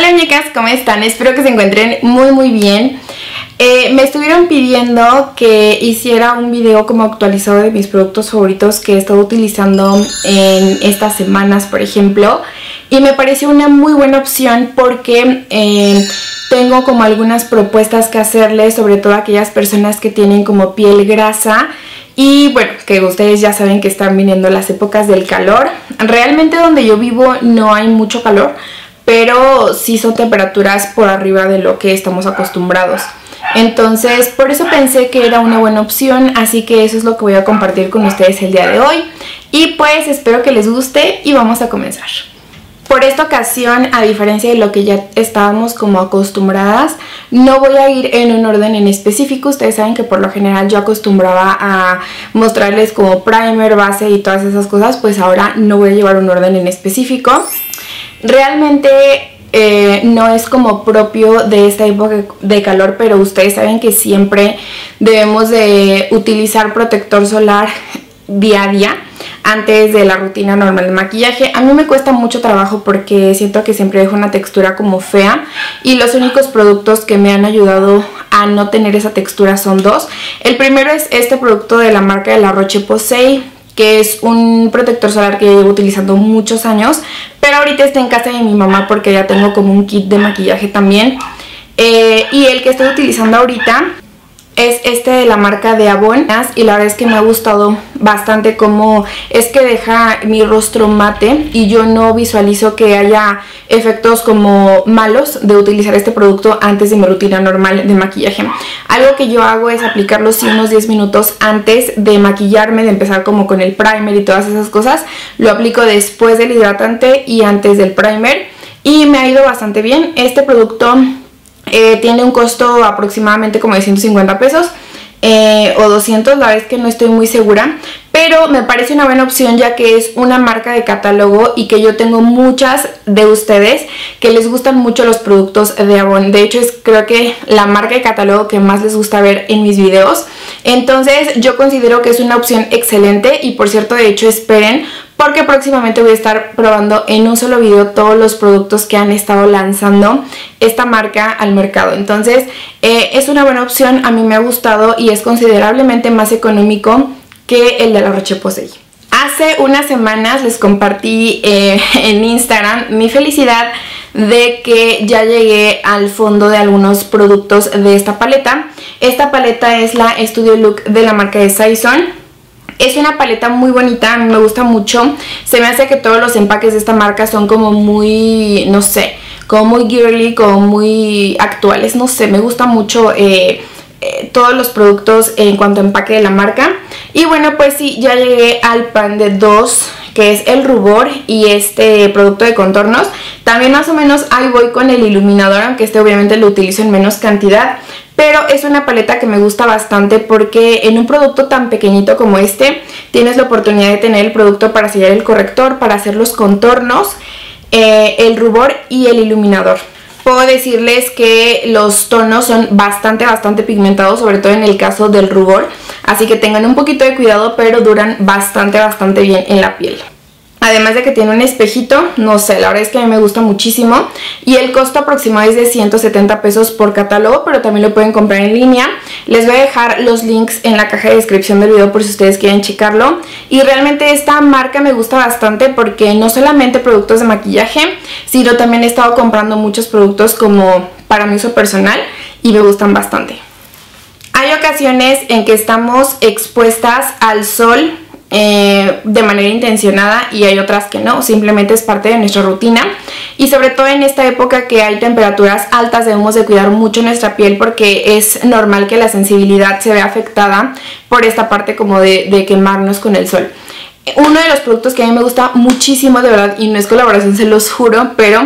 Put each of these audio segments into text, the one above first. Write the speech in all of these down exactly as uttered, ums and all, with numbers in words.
Hola muñecas, ¿cómo están? Espero que se encuentren muy muy bien. Eh, me estuvieron pidiendo que hiciera un video como actualizado de mis productos favoritos que he estado utilizando en estas semanas, por ejemplo. Y me pareció una muy buena opción porque eh, tengo como algunas propuestas que hacerles, sobre todo a aquellas personas que tienen como piel grasa. Y bueno, que ustedes ya saben que están viniendo las épocas del calor. Realmente donde yo vivo no hay mucho calor, pero sí son temperaturas por arriba de lo que estamos acostumbrados. Entonces, por eso pensé que era una buena opción, así que eso es lo que voy a compartir con ustedes el día de hoy. Y pues espero que les guste y vamos a comenzar. Por esta ocasión, a diferencia de lo que ya estábamos como acostumbradas, no voy a ir en un orden en específico. Ustedes saben que por lo general yo acostumbraba a mostrarles como primer, base y todas esas cosas, pues ahora no voy a llevar un orden en específico. Realmente eh, no es como propio de esta época de calor, pero ustedes saben que siempre debemos de utilizar protector solar día a día antes de la rutina normal de maquillaje. A mí me cuesta mucho trabajo porque siento que siempre dejo una textura como fea, y los únicos productos que me han ayudado a no tener esa textura son dos. El primero es este producto de la marca de La Roche-Posay, que es un protector solar que llevo utilizando muchos años, pero ahorita está en casa de mi mamá porque ya tengo como un kit de maquillaje también. Eh, y el que estoy utilizando ahorita es este de la marca de Avon, y la verdad es que me ha gustado bastante cómo es que deja mi rostro mate, y yo no visualizo que haya efectos como malos de utilizar este producto antes de mi rutina normal de maquillaje. Algo que yo hago es aplicarlo sí unos diez minutos antes de maquillarme, de empezar como con el primer y todas esas cosas. Lo aplico después del hidratante y antes del primer, y me ha ido bastante bien. Este producto Eh, tiene un costo aproximadamente como de ciento cincuenta pesos eh, o doscientos, la verdad es que no estoy muy segura, pero me parece una buena opción ya que es una marca de catálogo y que yo tengo muchas de ustedes que les gustan mucho los productos de Avon. De hecho es creo que la marca de catálogo que más les gusta ver en mis videos. Entonces yo considero que es una opción excelente, y por cierto, de hecho esperen, porque próximamente voy a estar probando en un solo video todos los productos que han estado lanzando esta marca al mercado. Entonces eh, es una buena opción, a mí me ha gustado y es considerablemente más económico que el de La Roche-Posay. Hace unas semanas les compartí eh, en Instagram mi felicidad de que ya llegué al fondo de algunos productos de esta paleta. Esta paleta es la Studio Look de la marca de Saison. Es una paleta muy bonita, a mí me gusta mucho. Se me hace que todos los empaques de esta marca son como muy, no sé, como muy girly, como muy actuales, no sé, me gusta mucho eh, eh, todos los productos en cuanto a empaque de la marca. Y bueno, pues sí, ya llegué al pan de dos, que es el rubor y este producto de contornos. También más o menos ahí voy con el iluminador, aunque este obviamente lo utilizo en menos cantidad. Pero es una paleta que me gusta bastante porque en un producto tan pequeñito como este tienes la oportunidad de tener el producto para sellar el corrector, para hacer los contornos, eh, el rubor y el iluminador. Puedo decirles que los tonos son bastante, bastante pigmentados, sobre todo en el caso del rubor. Así que tengan un poquito de cuidado, pero duran bastante, bastante bien en la piel. Además de que tiene un espejito, no sé, la verdad es que a mí me gusta muchísimo. Y el costo aproximado es de ciento setenta pesos por catálogo, pero también lo pueden comprar en línea. Les voy a dejar los links en la caja de descripción del video por si ustedes quieren checarlo. Y realmente esta marca me gusta bastante porque no solamente productos de maquillaje, sino también he estado comprando muchos productos como para mi uso personal y me gustan bastante. Hay ocasiones en que estamos expuestas al sol Eh, de manera intencionada, y hay otras que no, simplemente es parte de nuestra rutina. Y sobre todo en esta época que hay temperaturas altas debemos de cuidar mucho nuestra piel, porque es normal que la sensibilidad se vea afectada por esta parte como de, de quemarnos con el sol. Uno de los productos que a mí me gusta muchísimo, de verdad, y no es colaboración, se los juro, pero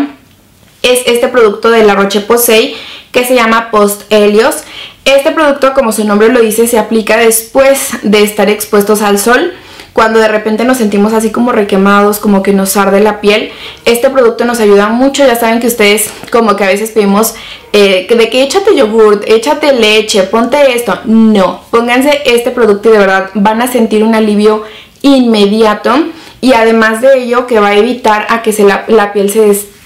es este producto de La Roche-Posay que se llama Post Helios. Este producto, como su nombre lo dice, se aplica después de estar expuestos al sol. Cuando de repente nos sentimos así como requemados, como que nos arde la piel, este producto nos ayuda mucho. Ya saben que ustedes como que a veces pedimos eh, de que échate yogurt, échate leche, ponte esto. No, pónganse este producto y de verdad van a sentir un alivio inmediato. Y además de ello, que va a evitar a que se la, la piel se des,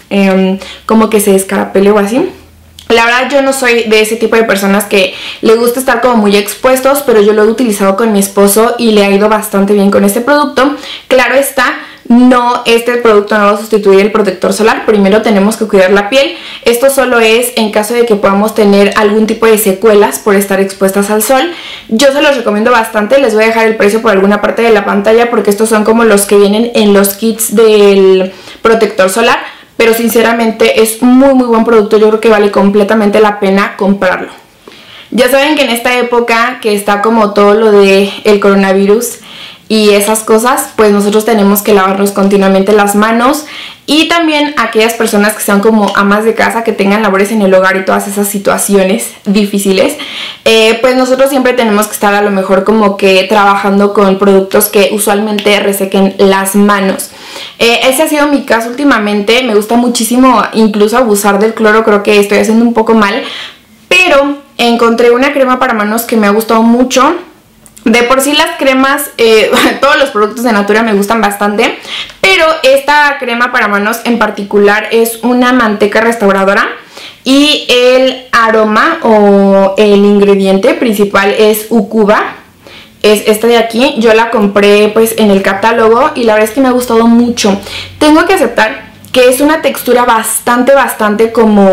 eh, como que se descarapele o así. La verdad yo no soy de ese tipo de personas que le gusta estar como muy expuestos, pero yo lo he utilizado con mi esposo y le ha ido bastante bien con este producto. Claro está, no, este producto no va a sustituir el protector solar, primero tenemos que cuidar la piel. Esto solo es en caso de que podamos tener algún tipo de secuelas por estar expuestas al sol. Yo se los recomiendo bastante, les voy a dejar el precio por alguna parte de la pantalla porque estos son como los que vienen en los kits del protector solar. Pero sinceramente es muy muy buen producto, yo creo que vale completamente la pena comprarlo. Ya saben que en esta época que está como todo lo de el coronavirus y esas cosas, pues nosotros tenemos que lavarnos continuamente las manos. Y también aquellas personas que sean como amas de casa, que tengan labores en el hogar y todas esas situaciones difíciles, eh, pues nosotros siempre tenemos que estar a lo mejor como que trabajando con productos que usualmente resequen las manos. Eh, ese ha sido mi caso últimamente, me gusta muchísimo incluso abusar del cloro, creo que estoy haciendo un poco mal, pero encontré una crema para manos que me ha gustado mucho. De por sí las cremas, eh, todos los productos de Natura me gustan bastante, pero esta crema para manos en particular es una manteca restauradora y el aroma o el ingrediente principal es Ucuba. Es esta de aquí, yo la compré pues en el catálogo y la verdad es que me ha gustado mucho. Tengo que aceptar que es una textura bastante, bastante como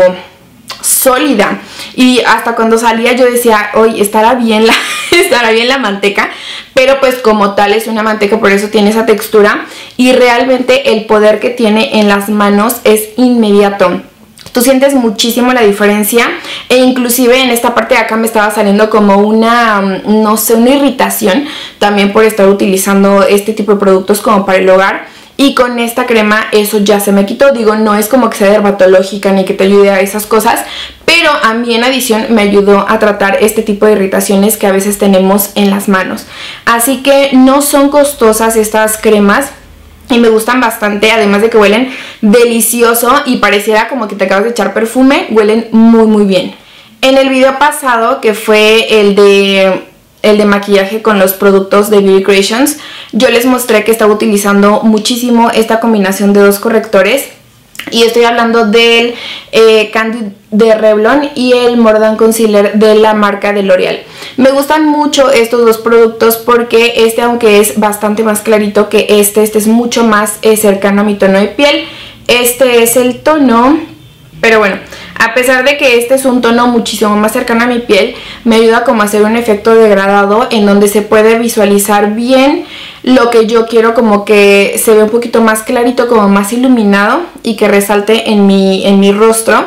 sólida. Y hasta cuando salía yo decía, oye, estará bien la, estará bien la manteca. Pero pues como tal es una manteca, por eso tiene esa textura. Y realmente el poder que tiene en las manos es inmediato. Tú sientes muchísimo la diferencia e inclusive en esta parte de acá me estaba saliendo como una, no sé, una irritación también por estar utilizando este tipo de productos como para el hogar. Y con esta crema eso ya se me quitó. Digo, no es como que sea dermatológica ni que te ayude a esas cosas, pero a mí en adición me ayudó a tratar este tipo de irritaciones que a veces tenemos en las manos. Así que no son costosas estas cremas y me gustan bastante, además de que huelen delicioso y pareciera como que te acabas de echar perfume, huelen muy muy bien. En el video pasado, que fue el de, el de maquillaje con los productos de Beauty Creations, yo les mostré que estaba utilizando muchísimo esta combinación de dos correctores. Y estoy hablando del eh, Candid de Revlon y el Mordant Concealer de la marca de L'Oreal. Me gustan mucho estos dos productos porque este, aunque es bastante más clarito que este, este es mucho más eh, cercano a mi tono de piel. Este es el tono, pero bueno, a pesar de que este es un tono muchísimo más cercano a mi piel, me ayuda como a hacer un efecto degradado en donde se puede visualizar bien lo que yo quiero, como que se ve un poquito más clarito, como más iluminado y que resalte en mi, en mi rostro.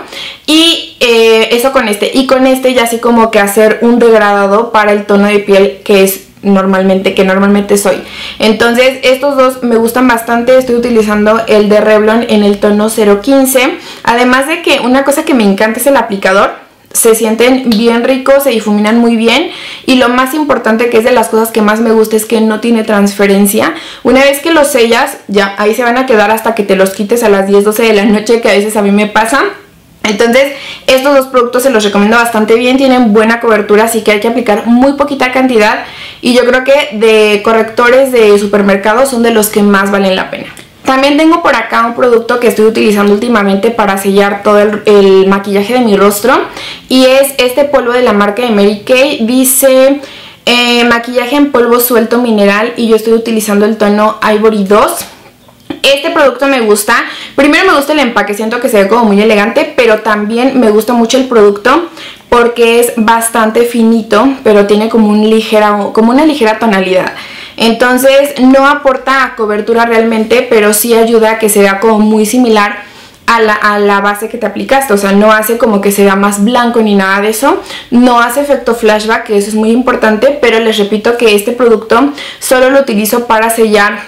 Y eh, eso con este, y con este ya así como que hacer un degradado para el tono de piel que es normalmente, que normalmente soy. Entonces estos dos me gustan bastante. Estoy utilizando el de Revlon en el tono cero quince. Además de que una cosa que me encanta es el aplicador. Se sienten bien ricos, se difuminan muy bien y lo más importante, que es de las cosas que más me gusta, es que no tiene transferencia. Una vez que los sellas, ya ahí se van a quedar hasta que te los quites a las diez, doce de la noche, que a veces a mí me pasa. Entonces estos dos productos se los recomiendo bastante bien, tienen buena cobertura, así que hay que aplicar muy poquita cantidad y yo creo que de correctores de supermercado son de los que más valen la pena. También tengo por acá un producto que estoy utilizando últimamente para sellar todo el, el maquillaje de mi rostro y es este polvo de la marca de Mary Kay. Dice eh, maquillaje en polvo suelto mineral y yo estoy utilizando el tono Ivory dos. Este producto me gusta, primero me gusta el empaque, siento que se ve como muy elegante, pero también me gusta mucho el producto porque es bastante finito, pero tiene como, un ligera, como una ligera tonalidad. Entonces no aporta cobertura realmente, pero sí ayuda a que se vea como muy similar a la, a la base que te aplicaste. O sea, no hace como que se vea más blanco ni nada de eso. No hace efecto flashback, que eso es muy importante, pero les repito que este producto solo lo utilizo para sellar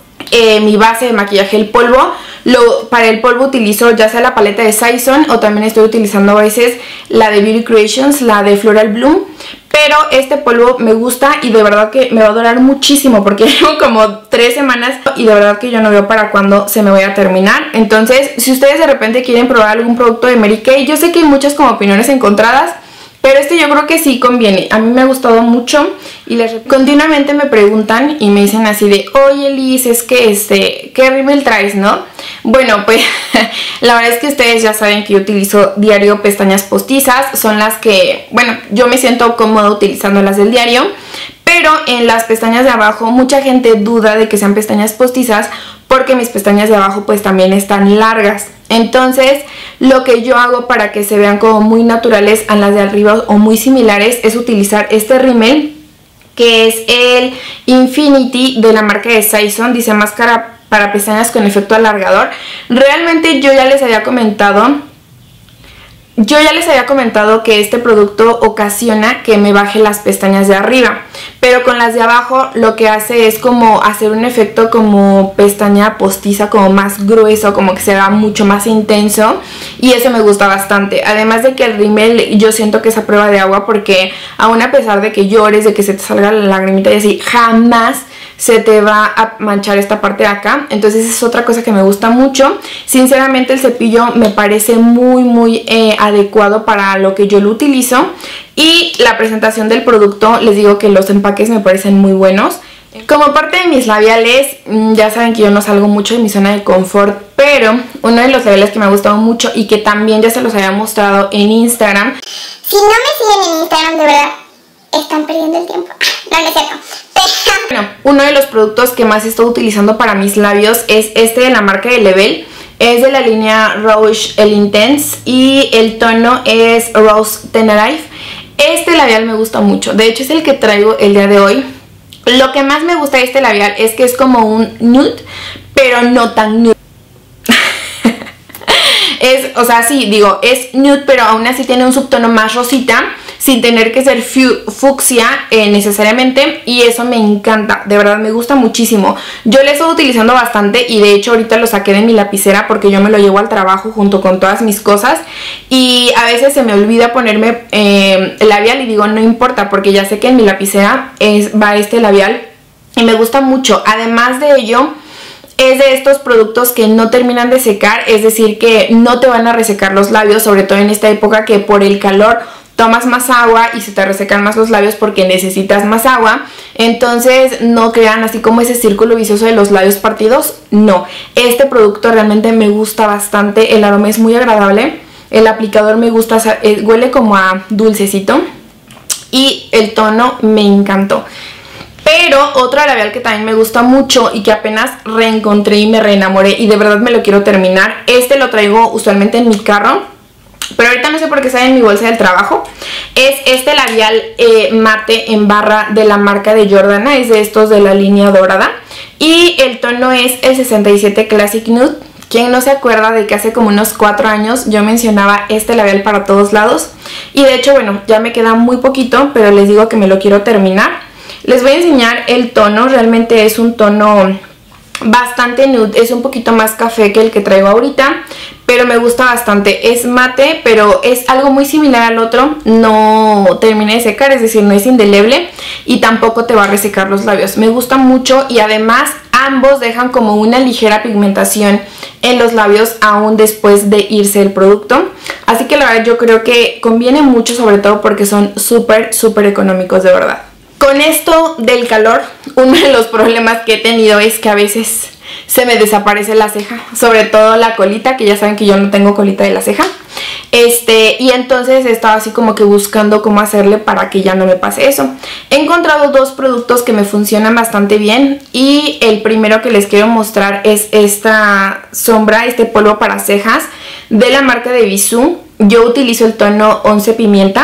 eh, mi base de maquillaje, el polvo. Lo, para el polvo utilizo ya sea la paleta de Saison o también estoy utilizando a veces la de Beauty Creations, la de Floral Bloom. Pero este polvo me gusta y de verdad que me va a durar muchísimo porque llevo como tres semanas y de verdad que yo no veo para cuándo se me voy a terminar. Entonces, si ustedes de repente quieren probar algún producto de Mary Kay, yo sé que hay muchas como opiniones encontradas, pero este yo creo que sí conviene. A mí me ha gustado mucho y les continuamente me preguntan y me dicen así de, oye Liz, es que este, ¿qué rímel traes, no? Bueno, pues la verdad es que ustedes ya saben que yo utilizo diario pestañas postizas, son las que, bueno, yo me siento cómoda utilizando las del diario, pero en las pestañas de abajo mucha gente duda de que sean pestañas postizas porque mis pestañas de abajo pues también están largas. Entonces lo que yo hago para que se vean como muy naturales a las de arriba o muy similares es utilizar este rímel, que es el Infinity de la marca de Saison, dice máscara para pestañas con efecto alargador. Realmente yo ya les había comentado Yo ya les había comentado que este producto ocasiona que me baje las pestañas de arriba, pero con las de abajo lo que hace es como hacer un efecto como pestaña postiza, como más grueso, como que se vea mucho más intenso, y eso me gusta bastante. Además de que el rímel yo siento que es a prueba de agua, porque aún a pesar de que llores, de que se te salga la lagrimita y así, jamás se te va a manchar esta parte de acá. Entonces es otra cosa que me gusta mucho. Sinceramente el cepillo me parece muy muy eh, adecuado para lo que yo lo utilizo. Y la presentación del producto, les digo que los empaques me parecen muy buenos. Como parte de mis labiales, ya saben que yo no salgo mucho de mi zona de confort, pero uno de los labiales que me ha gustado mucho y que también ya se los había mostrado en Instagram. Si no me siguen en Instagram, de verdad, están perdiendo el tiempo. No, no es cierto. Bueno, uno de los productos que más estoy utilizando para mis labios es este de la marca de Level. Es de la línea Rouge El Intense y el tono es Rose Tenerife. Este labial me gusta mucho, de hecho es el que traigo el día de hoy. Lo que más me gusta de este labial es que es como un nude, pero no tan nude. Es, o sea, sí, digo, es nude, pero aún así tiene un subtono más rosita, sin tener que ser fucsia eh, necesariamente, y eso me encanta, de verdad me gusta muchísimo. Yo lo he estado utilizando bastante y de hecho ahorita lo saqué de mi lapicera porque yo me lo llevo al trabajo junto con todas mis cosas, y a veces se me olvida ponerme eh, el labial y digo no importa porque ya sé que en mi lapicera es, va este labial y me gusta mucho. Además de ello, es de estos productos que no terminan de secar, es decir que no te van a resecar los labios, sobre todo en esta época que por el calor tomas más agua y se te resecan más los labios porque necesitas más agua. Entonces no crean así como ese círculo vicioso de los labios partidos, no. Este producto realmente me gusta bastante, el aroma es muy agradable, el aplicador me gusta, huele como a dulcecito y el tono me encantó. Pero otro labial que también me gusta mucho y que apenas reencontré y me reenamoré y de verdad me lo quiero terminar, este lo traigo usualmente en mi carro, pero ahorita no sé por qué sale en mi bolsa del trabajo. Es este labial eh, mate en barra de la marca de Jordana, es de estos de la línea dorada, y el tono es el sesenta y siete Classic Nude. ¿Quién no se acuerda de que hace como unos cuatro años yo mencionaba este labial para todos lados? Y de hecho, bueno, ya me queda muy poquito, pero les digo que me lo quiero terminar. Les voy a enseñar el tono, realmente es un tono bastante nude, es un poquito más café que el que traigo ahorita, pero me gusta bastante. Es mate, pero es algo muy similar al otro, no termina de secar, es decir, no es indeleble y tampoco te va a resecar los labios. Me gusta mucho y además ambos dejan como una ligera pigmentación en los labios aún después de irse el producto. Así que la verdad yo creo que conviene mucho, sobre todo porque son súper, súper económicos de verdad. Con esto del calor, uno de los problemas que he tenido es que a veces se me desaparece la ceja, sobre todo la colita, que ya saben que yo no tengo colita de la ceja. Este, y entonces he estado así como que buscando cómo hacerle para que ya no me pase eso. He encontrado dos productos que me funcionan bastante bien y el primero que les quiero mostrar es esta sombra, este polvo para cejas de la marca de Bisú. Yo utilizo el tono once Pimienta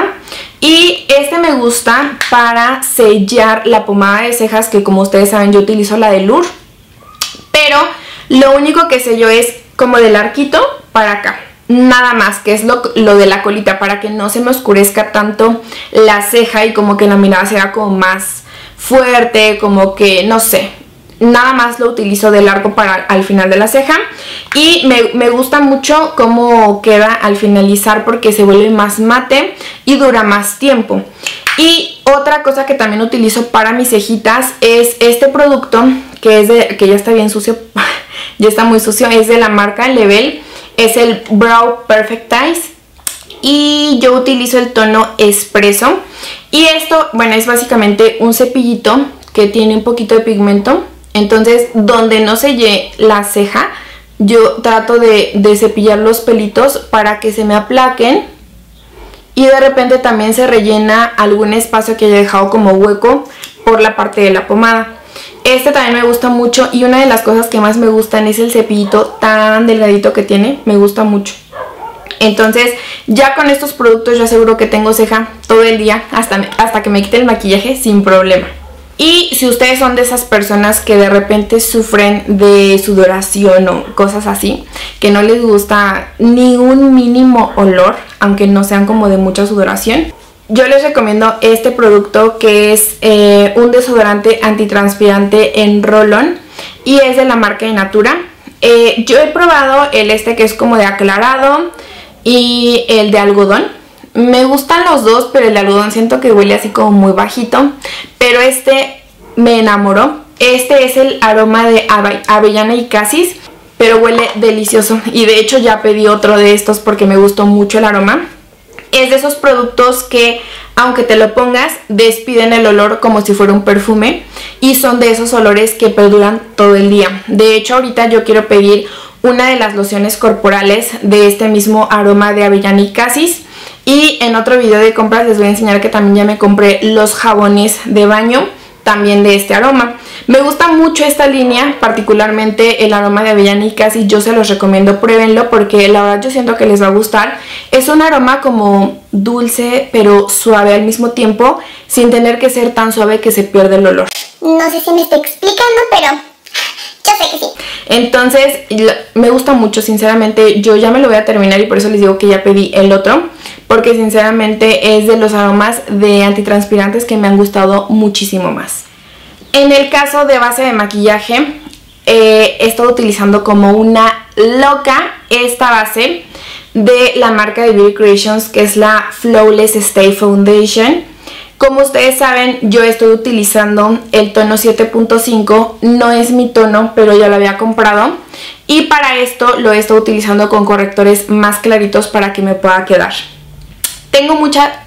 y este me gusta para sellar la pomada de cejas, que como ustedes saben yo utilizo la de Lure, pero lo único que sello es como del arquito para acá, nada más, que es lo, lo de la colita, para que no se me oscurezca tanto la ceja y como que la mirada sea como más fuerte, como que no sé. Nada más lo utilizo de largo para al final de la ceja y me, me gusta mucho cómo queda al finalizar porque se vuelve más mate y dura más tiempo. Y otra cosa que también utilizo para mis cejitas es este producto que es de, que ya está bien sucio, ya está muy sucio, es de la marca Level, es el Brow Perfectize. y yo utilizo el tono Espresso. Y esto, bueno, es básicamente un cepillito que tiene un poquito de pigmento. Entonces, donde no selle la ceja, yo trato de, de cepillar los pelitos para que se me aplaquen. Y de repente también se rellena algún espacio que haya dejado como hueco por la parte de la pomada. Este también me gusta mucho y una de las cosas que más me gustan es el cepillito tan delgadito que tiene. Me gusta mucho. Entonces ya con estos productos yo aseguro que tengo ceja todo el día hasta, hasta que me quite el maquillaje sin problema. Y si ustedes son de esas personas que de repente sufren de sudoración o cosas así, que no les gusta ni un mínimo olor, aunque no sean como de mucha sudoración, yo les recomiendo este producto que es eh, un desodorante antitranspirante en roll-on y es de la marca de Natura. Eh, yo he probado el este que es como de aclarado y el de algodón. Me gustan los dos, pero el de algodón siento que huele así como muy bajito. Pero este me enamoró. Este es el aroma de ave avellana y casis, pero huele delicioso. Y de hecho ya pedí otro de estos porque me gustó mucho el aroma. Es de esos productos que, aunque te lo pongas, despiden el olor como si fuera un perfume. Y son de esos olores que perduran todo el día. De hecho, ahorita yo quiero pedir una de las lociones corporales de este mismo aroma de avellana y casis. Y en otro video de compras les voy a enseñar que también ya me compré los jabones de baño, también de este aroma. Me gusta mucho esta línea, particularmente el aroma de avellana y casis. Yo se los recomiendo, pruébenlo porque la verdad yo siento que les va a gustar. Es un aroma como dulce pero suave al mismo tiempo, sin tener que ser tan suave que se pierde el olor. No sé si me estoy explicando, pero yo sé que sí. Entonces me gusta mucho, sinceramente. Yo ya me lo voy a terminar y por eso les digo que ya pedí el otro, porque sinceramente es de los aromas de antitranspirantes que me han gustado muchísimo más. En el caso de base de maquillaje, eh, he estado utilizando como una loca esta base de la marca de Beauty Creations, que es la Flawless Stay Foundation. Como ustedes saben, yo estoy utilizando el tono siete punto cinco, no es mi tono, pero ya lo había comprado. Y para esto lo he estado utilizando con correctores más claritos para que me pueda quedar. Tengo mucha...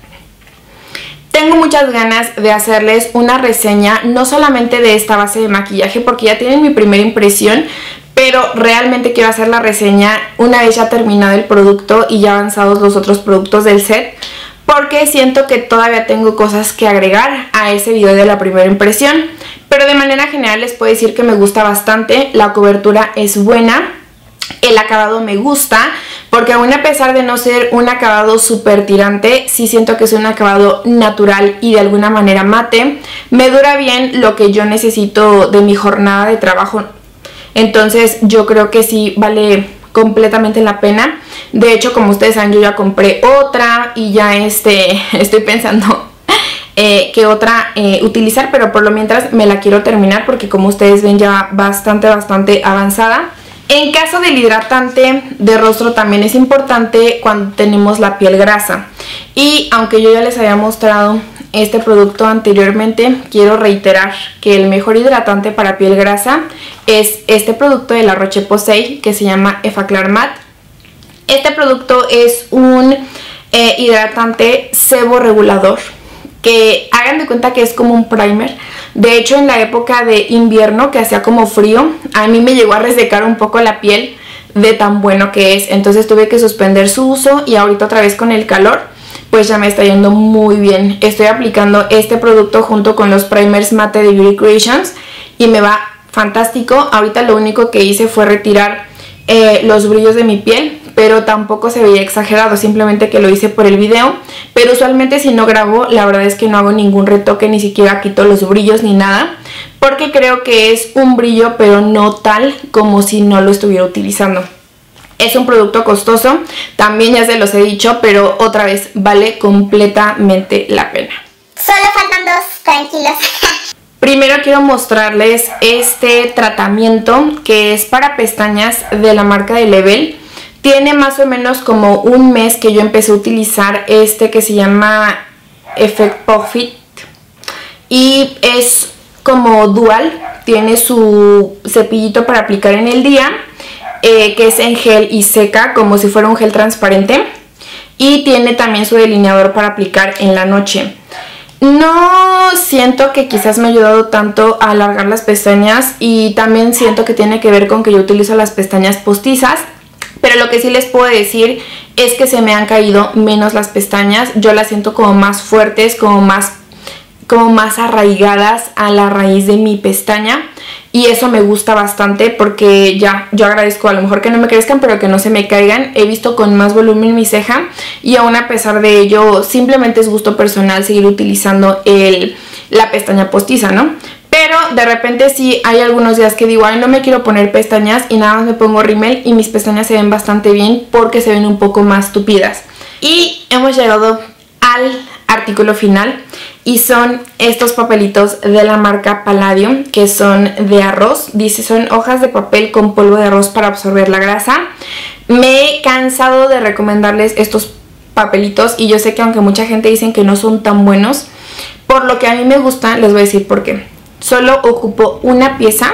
Tengo muchas ganas de hacerles una reseña, no solamente de esta base de maquillaje, porque ya tienen mi primera impresión, pero realmente quiero hacer la reseña una vez ya terminado el producto y ya avanzados los otros productos del set, porque siento que todavía tengo cosas que agregar a ese video de la primera impresión. Pero de manera general les puedo decir que me gusta bastante, la cobertura es buena. El acabado me gusta, porque aún a pesar de no ser un acabado súper tirante, sí siento que es un acabado natural y de alguna manera mate. Me dura bien lo que yo necesito de mi jornada de trabajo, entonces yo creo que sí vale completamente la pena. De hecho, como ustedes saben, yo ya compré otra y ya este, estoy pensando eh, qué otra eh, utilizar, pero por lo mientras me la quiero terminar porque como ustedes ven ya bastante, bastante avanzada. En caso del hidratante de rostro también es importante cuando tenemos la piel grasa. Y aunque yo ya les había mostrado este producto anteriormente, quiero reiterar que el mejor hidratante para piel grasa es este producto de La Roche-Posay que se llama Effaclar Matte. Este producto es un eh, hidratante sebo regulador, que hagan de cuenta que es como un primer. De hecho, en la época de invierno que hacía como frío, a mí me llegó a resecar un poco la piel de tan bueno que es. Entonces tuve que suspender su uso y ahorita otra vez con el calor pues ya me está yendo muy bien. Estoy aplicando este producto junto con los primers mate de Beauty Creations y me va fantástico. Ahorita lo único que hice fue retirar eh, los brillos de mi piel, pero tampoco se veía exagerado, simplemente que lo hice por el video. Pero usualmente si no grabo, la verdad es que no hago ningún retoque, ni siquiera quito los brillos ni nada, porque creo que es un brillo pero no tal como si no lo estuviera utilizando. Es un producto costoso, también ya se los he dicho, pero otra vez vale completamente la pena. Solo faltan dos, tranquilos. Primero quiero mostrarles este tratamiento que es para pestañas de la marca de Level. Tiene más o menos como un mes que yo empecé a utilizar este que se llama Effect Puffit. Y es como dual, tiene su cepillito para aplicar en el día, eh, que es en gel y seca, como si fuera un gel transparente. y tiene también su delineador para aplicar en la noche. No siento que quizás me ha ayudado tanto a alargar las pestañas, y también siento que tiene que ver con que yo utilizo las pestañas postizas, pero lo que sí les puedo decir es que se me han caído menos las pestañas. Yo las siento como más fuertes, como más, como más arraigadas a la raíz de mi pestaña, y eso me gusta bastante porque ya, yo agradezco a lo mejor que no me crezcan, pero que no se me caigan. He visto con más volumen mi ceja, y aún a pesar de ello simplemente es gusto personal seguir utilizando el, la pestaña postiza, ¿no? Pero de repente sí hay algunos días que digo, ay, no me quiero poner pestañas, y nada más me pongo rímel y mis pestañas se ven bastante bien porque se ven un poco más tupidas. Y hemos llegado al artículo final, y son estos papelitos de la marca Palladium, que son de arroz. Dice, son hojas de papel con polvo de arroz para absorber la grasa. Me he cansado de recomendarles estos papelitos, y yo sé que aunque mucha gente dicen que no son tan buenos, por lo que a mí me gusta, les voy a decir por qué. Solo ocupo una pieza,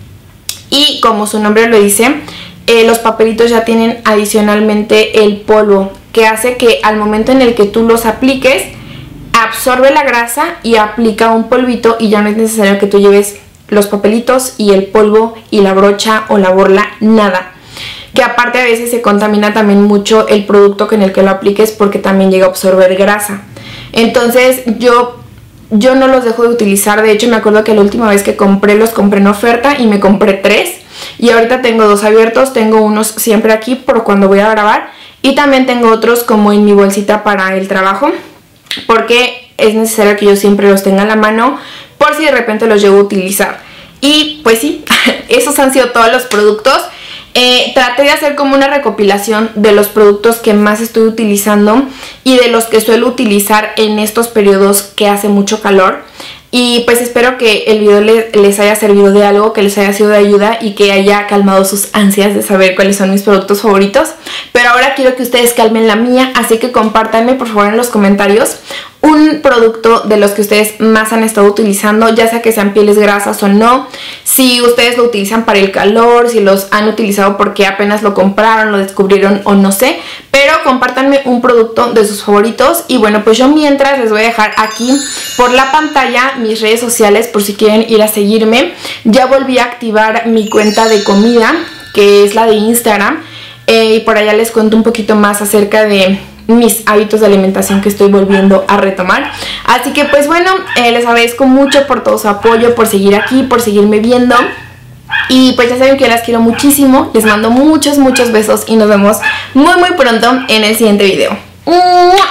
y como su nombre lo dice, eh, los papelitos ya tienen adicionalmente el polvo, que hace que al momento en el que tú los apliques, absorbe la grasa y aplica un polvito, y ya no es necesario que tú lleves los papelitos y el polvo y la brocha o la borla, nada. Que aparte a veces se contamina también mucho el producto con el que lo apliques, porque también llega a absorber grasa. Entonces yo... Yo no los dejo de utilizar. De hecho me acuerdo que la última vez que compré, los compré en oferta y me compré tres. Y ahorita tengo dos abiertos, tengo unos siempre aquí por cuando voy a grabar. Y también tengo otros como en mi bolsita para el trabajo, porque es necesario que yo siempre los tenga a la mano por si de repente los llego a utilizar. Y pues sí, esos han sido todos los productos. Eh, traté de hacer como una recopilación de los productos que más estoy utilizando y de los que suelo utilizar en estos periodos que hace mucho calor. Y pues espero que el video les, les haya servido de algo, que les haya sido de ayuda y que haya calmado sus ansias de saber cuáles son mis productos favoritos. Pero ahora quiero que ustedes calmen la mía, así que compártanme por favor en los comentarios un producto de los que ustedes más han estado utilizando, ya sea que sean pieles grasas o no, si ustedes lo utilizan para el calor, si los han utilizado porque apenas lo compraron, lo descubrieron o no sé, pero compártanme un producto de sus favoritos. Y bueno, pues yo mientras les voy a dejar aquí por la pantalla mis redes sociales por si quieren ir a seguirme. Ya volví a activar mi cuenta de comida, que es la de Instagram, eh, y por allá les cuento un poquito más acerca de mis hábitos de alimentación que estoy volviendo a retomar. Así que pues bueno, eh, les agradezco mucho por todo su apoyo, por seguir aquí, por seguirme viendo. Y pues ya saben que las quiero muchísimo. Les mando muchos, muchos besos y nos vemos muy muy pronto en el siguiente video. ¡Mua!